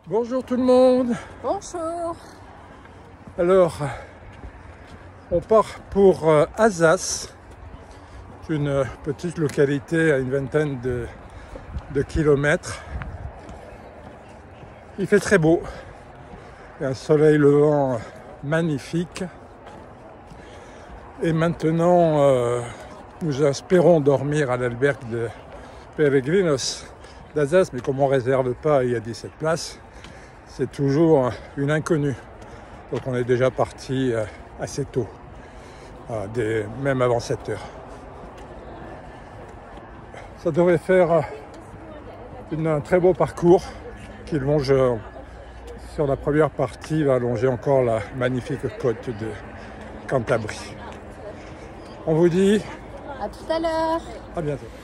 Bonjour tout le monde. Bonjour. Alors, on part pour Azaz, une petite localité à une vingtaine de kilomètres. Il fait très beau, il y a un soleil levant magnifique. Et maintenant, nous espérons dormir à l'albergue de Peregrinos d'Azaz, mais comme on ne réserve pas, il y a 17 places, c'est toujours une inconnue. Donc on est déjà parti assez tôt, même avant 7 heures. Ça devrait faire un très beau parcours qui longe, sur la première partie, va longer encore la magnifique côte de Cantabrie. On vous dit À tout à l'heure. à bientôt.